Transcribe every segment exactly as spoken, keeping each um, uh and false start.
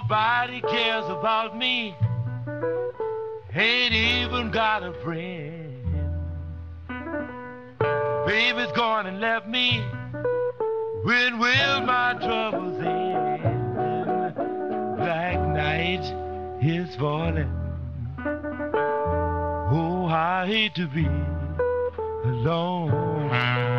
Nobody cares about me. Ain't even got a friend. Baby's gone and left me. When will my troubles end? Black night is falling. Oh, I hate to be alone.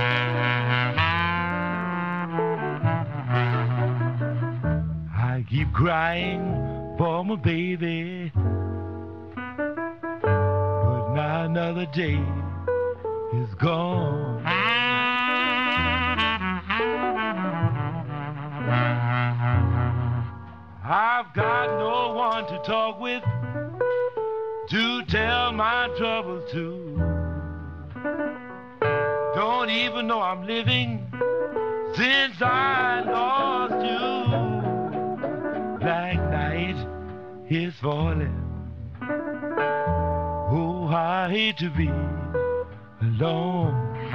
I keep crying for my baby, but now another day is gone. I've got no one to talk with, to tell my troubles to. Don't even know I'm living since I lost you. Black night is falling. Oh, I hate to be alone.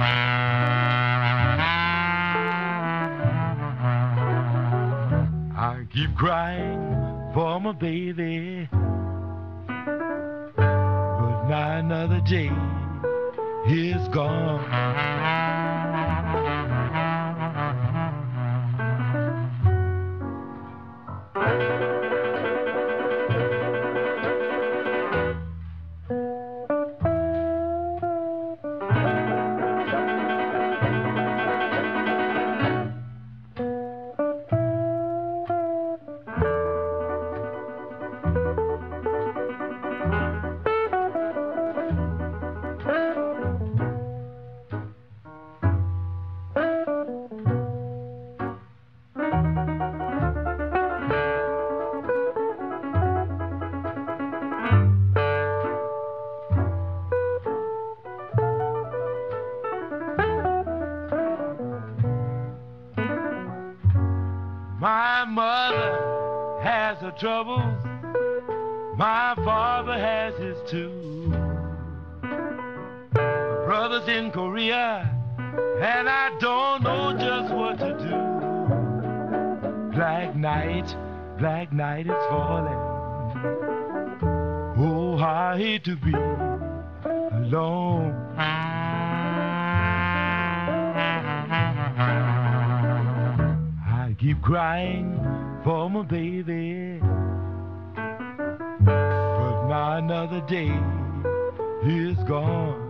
I keep crying for my baby, but now another day is gone. My mother has her troubles, my father has his too. My brother's in Korea, and I don't know just what to do. Black night, black night is falling. Oh, I hate to be alone. I keep crying for my baby, but now another day is gone.